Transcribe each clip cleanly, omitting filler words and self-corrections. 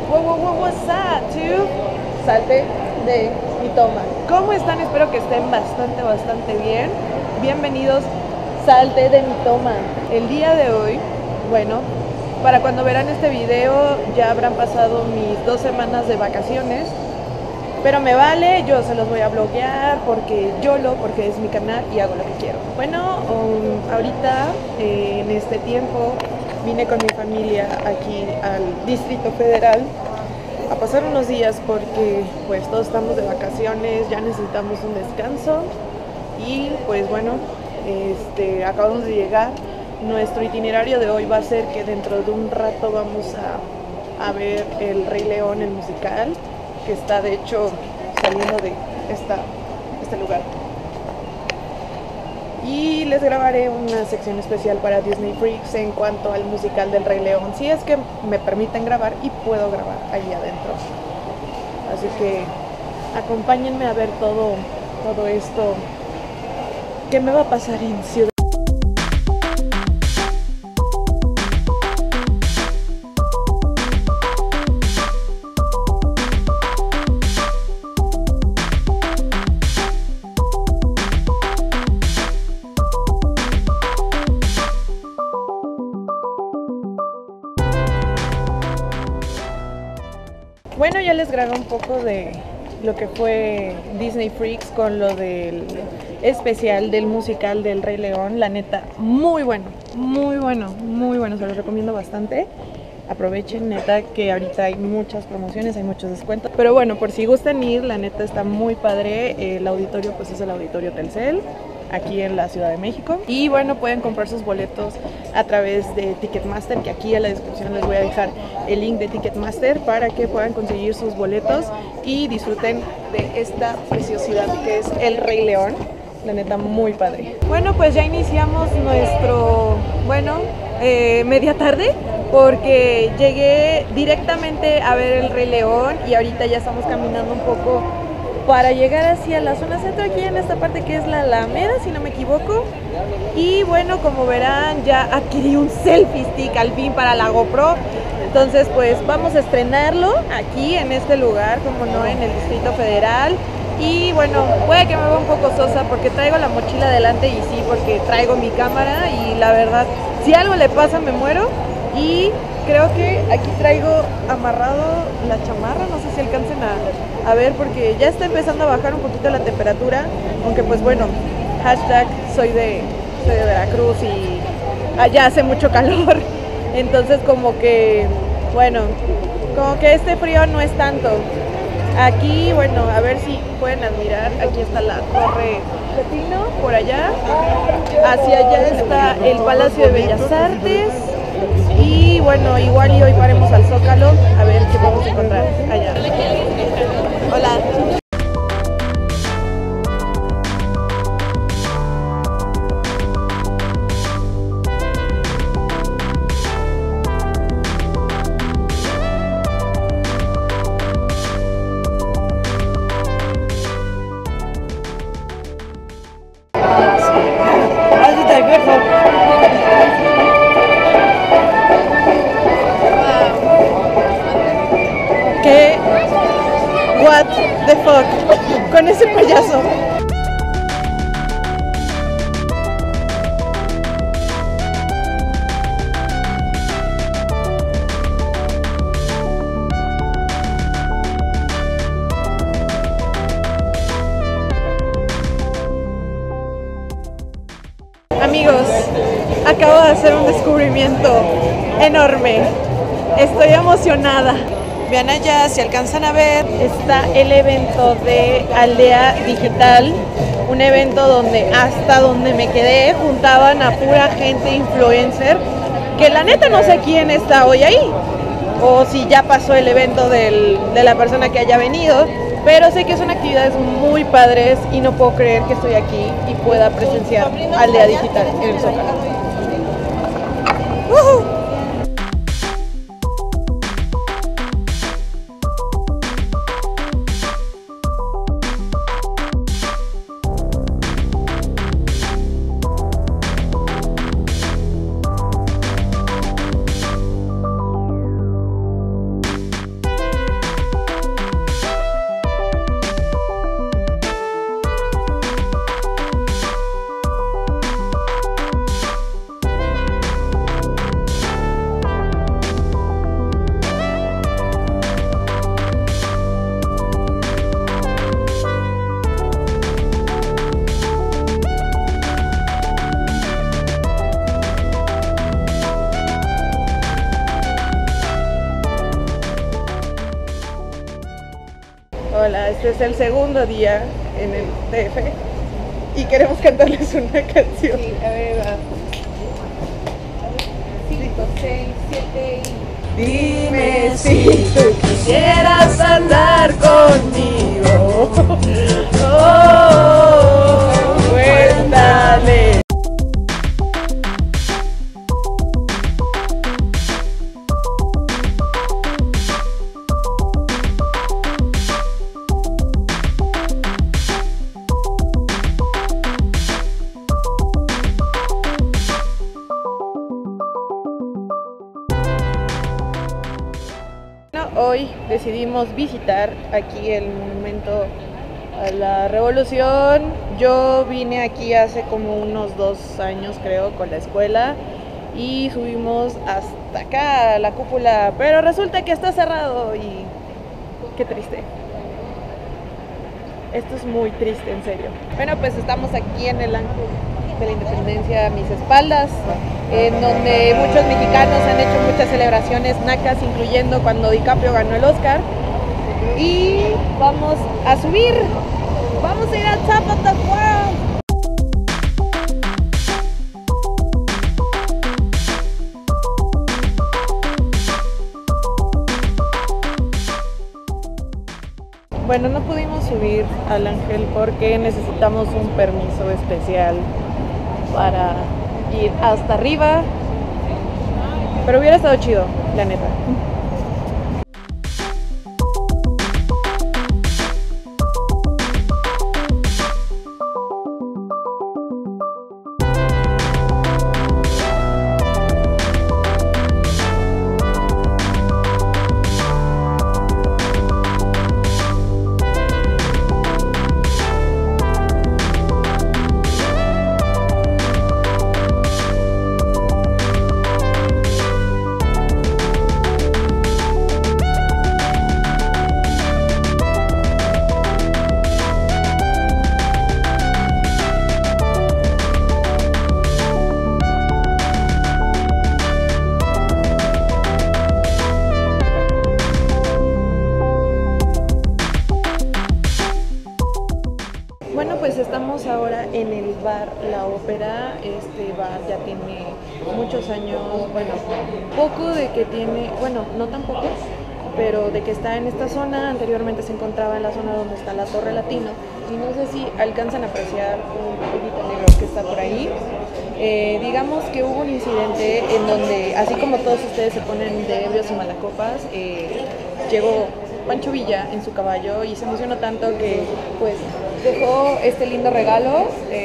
What's up, dude? Salte de mi toma. ¿Cómo están? Espero que estén bastante bien. Bienvenidos, salte de mi toma. El día de hoy, bueno, para cuando verán este video ya habrán pasado mis 2 semanas de vacaciones. Pero me vale, yo se los voy a bloguear porque porque es mi canal y hago lo que quiero. Bueno, ahorita en este tiempo vine con mi familia aquí al Distrito Federal a pasar unos días porque pues todos estamos de vacaciones, ya necesitamos un descanso y pues bueno, acabamos de llegar. Nuestro itinerario de hoy va a ser que dentro de un rato vamos a ver El Rey León, el musical, que está de hecho saliendo de este lugar. Y les grabaré una sección especial para Disney Freaks en cuanto al musical del Rey León, si es que me permiten grabar y puedo grabar ahí adentro. Así que acompáñenme a ver todo esto que me va a pasar en Ciudad. Bueno, ya les grabé un poco de lo que fue Disney Freaks con lo del especial del musical del Rey León. La neta, muy bueno, se los recomiendo bastante. Aprovechen, neta, que ahorita hay muchas promociones, hay muchos descuentos. Pero bueno, por si gustan ir, la neta está muy padre. El auditorio pues es el Auditorio Telcel, aquí en la Ciudad de México. Y bueno, pueden comprar sus boletos a través de Ticketmaster, que aquí en la descripción les voy a dejar el link de Ticketmaster para que puedan conseguir sus boletos y disfruten de esta preciosidad que es El Rey León. La neta, muy padre. Bueno, pues ya iniciamos nuestro, media tarde, porque llegué directamente a ver El Rey León y ahorita ya estamos caminando un poco para llegar hacia la zona centro, aquí en esta parte que es la Alameda, si no me equivoco. Y bueno, como verán, ya adquirí un selfie stick al fin para la GoPro. Entonces pues vamos a estrenarlo aquí en este lugar, como no, en el Distrito Federal. Y bueno, puede que me vea un poco sosa porque traigo la mochila delante y sí, porque traigo mi cámara y la verdad, si algo le pasa me muero. Y creo que aquí traigo amarrado la chamarra, no sé si alcancen a ver porque ya está empezando a bajar un poquito la temperatura, aunque pues bueno, hashtag soy de Veracruz y allá hace mucho calor, entonces como que, bueno, como que este frío no es tanto. Aquí, bueno, a ver si pueden admirar, aquí está la Torre Pepino, por allá, hacia allá está el Palacio de Bellas Artes. Y bueno, igual y hoy paremos al Zócalo a ver qué vamos a encontrar allá. Hola. What the fuck con ese payaso. Amigos, acabo de hacer un descubrimiento enorme. Estoy emocionada. Vean allá, si alcanzan a ver, está el evento de Aldea Digital, un evento donde hasta donde me quedé juntaban a pura gente influencer, que la neta no sé quién está hoy ahí, o si ya pasó el evento de la persona que haya venido, pero sé que son actividades muy padres y no puedo creer que estoy aquí y pueda presenciar Aldea Digital en el Zócalo. Hola, este es el segundo día en el DF y queremos cantarles una canción. Sí, a ver, va. 5, 6, 7 y... Dime si tú quisieras andar conmigo. Oh, cuéntale. Hoy decidimos visitar aquí el monumento a la Revolución. Yo vine aquí hace como unos 2 años, creo, con la escuela y subimos hasta acá a la cúpula, pero resulta que está cerrado y qué triste. Esto es muy triste, en serio. Bueno, pues estamos aquí en el Ángel de la Independencia a mis espaldas, en donde muchos mexicanos han hecho muchas celebraciones nacas, incluyendo cuando DiCaprio ganó el Oscar. Y vamos a subir, vamos a ir al Top of the World. Bueno, no pudimos subir al Ángel porque necesitamos un permiso especial para ir hasta arriba, pero hubiera estado chido, la neta. Bueno, pues estamos ahora en el bar La Ópera. Este bar ya tiene muchos años, bueno, poco de que tiene, bueno, no tan pocos, pero de que está en esta zona. Anteriormente se encontraba en la zona donde está la Torre Latino y no sé si alcanzan a apreciar un poquito negro que está por ahí. Digamos que hubo un incidente en donde, así como todos ustedes se ponen de ebrios y malacopas, llegó Pancho Villa en su caballo y se emocionó tanto que pues dejó este lindo regalo,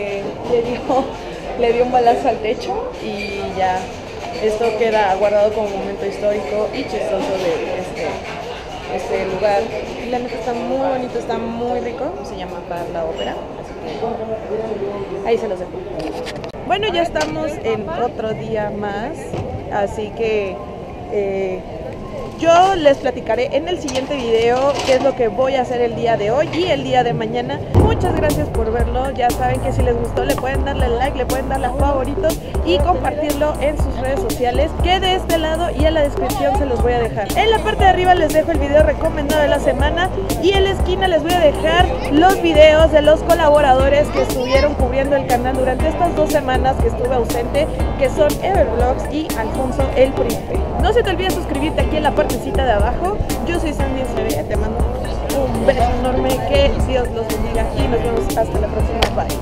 le dio un balazo al techo y ya esto queda guardado como momento histórico y chistoso de este lugar. Y la neta está muy bonito, está muy rico, se llama Bar La Ópera, así que ahí se los dejo. Bueno, ya estamos en otro día más, así que yo les platicaré en el siguiente video qué es lo que voy a hacer el día de hoy y el día de mañana. Muchas gracias por verlo. Ya saben que si les gustó le pueden darle like, le pueden darle a favoritos y compartirlo en sus redes sociales, que de este lado y en la descripción se los voy a dejar. En la parte de arriba les dejo el video recomendado de la semana y en la esquina les voy a dejar los videos de los colaboradores que estuvieron cubriendo el canal durante estas 2 semanas que estuve ausente, que son Evervlogs y Alfonso el Príncipe. No se te olvide suscribirte aquí en la partecita de abajo. Yo soy Sandy Sabe, te mando un beso enorme, que Dios los bendiga y nos vemos hasta la próxima. Bye.